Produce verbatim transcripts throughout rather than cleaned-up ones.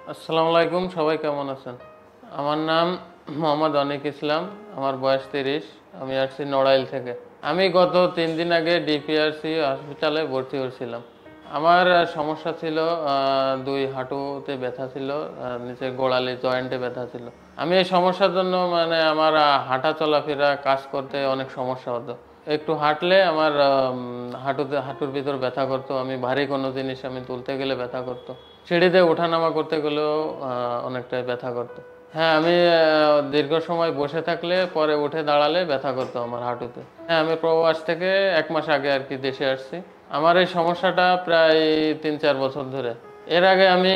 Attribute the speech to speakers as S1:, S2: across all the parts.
S1: আসসালামু আলাইকুম, সবাই কেমন আছেন? আমার নাম মোহাম্মদ অনিক ইসলাম, আমার বয়স তিরিশ। আমি আসছি নড়াইল থেকে। আমি গত তিন দিন আগে ডিপিআরসি হসপিটালে ভর্তি হয়েছিলাম। আমার সমস্যা ছিল, দুই হাঁটুতে ব্যথা ছিল, নিচে গোড়ালি জয়েন্টে ব্যথা ছিল। আমি এই সমস্যার জন্য মানে আমার হাঁটা চলাফেরা কাজ করতে অনেক সমস্যা হতো। একটু হাঁটলে আমার হাঁটুতে হাঁটুর ভিতর ব্যথা করতো। আমি ভারী কোনো জিনিস আমি তুলতে গেলে ব্যথা করতো। সিঁড়িতে ওঠানামা করতে গেলেও অনেকটাই ব্যথা করতো। হ্যাঁ, আমি দীর্ঘ সময় বসে থাকলে পরে উঠে দাঁড়ালে ব্যথা করতো আমার হাঁটুতে। হ্যাঁ, আমি প্রবাস থেকে এক মাস আগে আর কি দেশে আসছি। আমার এই সমস্যাটা প্রায় তিন চার বছর ধরে। এর আগে আমি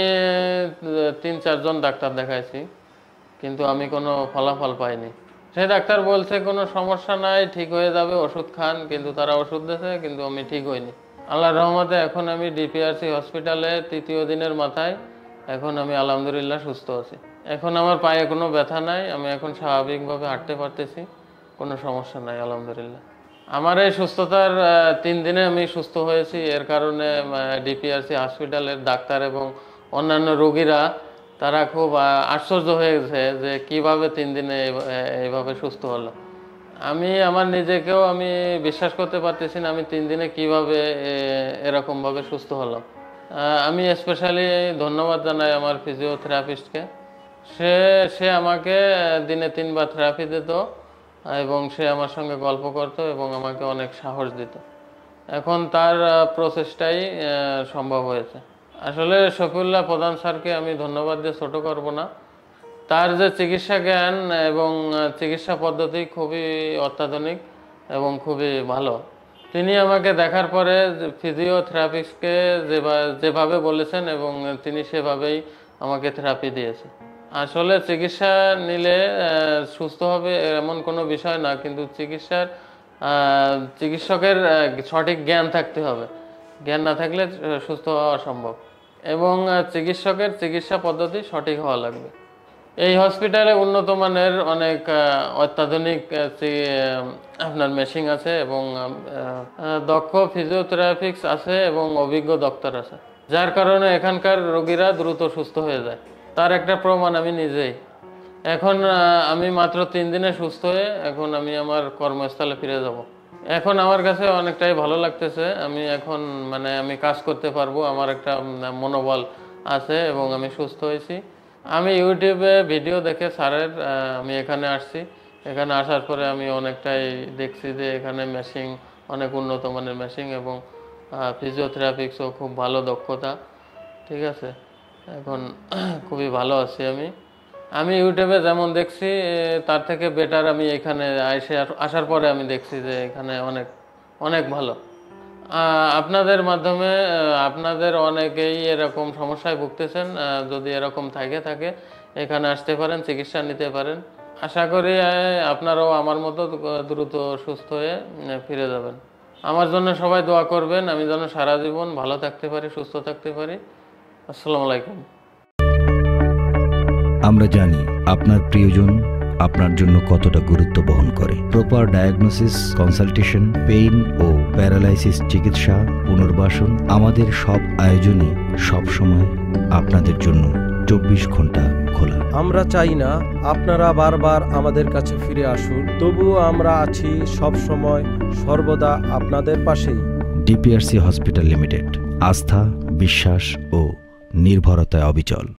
S1: তিন চারজন ডাক্তার দেখাইছি, কিন্তু আমি কোনো ফলাফল পাইনি। সেই ডাক্তার বলছে কোনো সমস্যা নাই, ঠিক হয়ে যাবে, ওষুধ খান। কিন্তু তারা ওষুধ দিয়েছে, কিন্তু আমি ঠিক হইনি। আল্লাহর রহমতে এখন আমি ডিপিআরসি হসপিটালে তৃতীয় দিনের মাথায় এখন আমি আলহামদুলিল্লাহ সুস্থ আছি। এখন আমার পায়ে কোনো ব্যথা নাই, আমি এখন স্বাভাবিকভাবে হাঁটতে পারতেছি, কোনো সমস্যা নাই আলহামদুলিল্লাহ। আমার এই সুস্থতার তিন দিনে আমি সুস্থ হয়েছি। এর কারণে ডিপিআরসি হসপিটালের ডাক্তার এবং অন্যান্য রোগীরা তারা খুব আশ্চর্য হয়ে গেছে যে কিভাবে তিন দিনে এইভাবে সুস্থ হলো। আমি আমার নিজেকেও আমি বিশ্বাস করতে পারতেছি না আমি তিন দিনে কিভাবে এরকমভাবে সুস্থ হলাম। আমি স্পেশালি ধন্যবাদ জানাই আমার ফিজিওথেরাপিস্টকে। সে সে আমাকে দিনে তিনবার থেরাপি দিত এবং সে আমার সঙ্গে গল্প করতো এবং আমাকে অনেক সাহস দিত। এখন তার প্রচেষ্টাই সম্ভব হয়েছে। আসলে শফিউল্লাহ প্রধান স্যারকে আমি ধন্যবাদ দিয়ে ছোট করব না। তার যে চিকিৎসা জ্ঞান এবং চিকিৎসা পদ্ধতি খুবই অত্যাধুনিক এবং খুবই ভালো। তিনি আমাকে দেখার পরে ফিজিওথেরাপিস্টকে যেভাবে বলেছেন এবং তিনি সেভাবেই আমাকে থেরাপি দিয়েছে। আসলে চিকিৎসা নিলে সুস্থ হবে এমন কোনো বিষয় না, কিন্তু চিকিৎসার চিকিৎসকের সঠিক জ্ঞান থাকতে হবে। জ্ঞান না থাকলে সুস্থ হওয়া অসম্ভব এবং চিকিৎসকের চিকিৎসা পদ্ধতি সঠিক হওয়া লাগবে। এই হসপিটালে উন্নত মানের অনেক অত্যাধুনিক আপনার মেশিন আছে এবং দক্ষ ফিজিওথেরাপিস্ট আছে এবং অভিজ্ঞ ডক্টর আছে, যার কারণে এখানকার রোগীরা দ্রুত সুস্থ হয়ে যায়। তার একটা প্রমাণ আমি নিজেই। এখন আমি মাত্র তিন দিনে সুস্থ হয়ে এখন আমি আমার কর্মস্থলে ফিরে যাব। এখন আমার কাছে অনেকটাই ভালো লাগতেছে। আমি এখন মানে আমি কাজ করতে পারবো, আমার একটা মনোবল আছে এবং আমি সুস্থ হয়েছি। আমি ইউটিউবে ভিডিও দেখে স্যারের আমি এখানে আসছি। এখানে আসার পরে আমি অনেকটাই দেখছি যে এখানে মেশিন অনেক উন্নত মানের মেশিন এবং ফিজিওথেরাপিক্সও খুব ভালো দক্ষতা। ঠিক আছে, এখন খুবই ভালো আছি আমি। আমি ইউটিউবে যেমন দেখছি তার থেকে বেটার আমি এখানে এসে আসার পরে আমি দেখছি যে এখানে অনেক অনেক ভালো। আপনাদের মাধ্যমে আপনাদের অনেকেই এরকম সমস্যায় ভুগতেছেন। যদি এরকম থাকে থাকে এখানে আসতে পারেন, চিকিৎসা নিতে পারেন। আশা করি আপনারাও আমার মতো দ্রুত সুস্থ হয়ে ফিরে যাবেন। আমার জন্য সবাই দোয়া করবেন, আমি যেন সারা জীবন ভালো থাকতে পারি, সুস্থ থাকতে পারি। আসসালামু আলাইকুম।
S2: আমরা জানি আপনার প্রিয়জন আপনার জন্য কতটা গুরুত্ব বহন করে। প্রপার ডায়াগনোসিস, কনসালটেশন, পেইন ও প্যারালাইসিস চিকিৎসা, পুনর্বাসন, আমাদের সব আয়োজনে সব সময় আপনাদের জন্য চব্বিশ ঘন্টা খোলা।
S3: আমরা চাই না আপনারা বারবার আমাদের কাছে ফিরে আসুন, তবুও আমরা আছি সব সময় সর্বদা আপনাদের পাশেই।
S2: ডিপিআরসি হসপিটাল লিমিটেড, আস্থা, বিশ্বাস ও নির্ভরতায় অবিচল।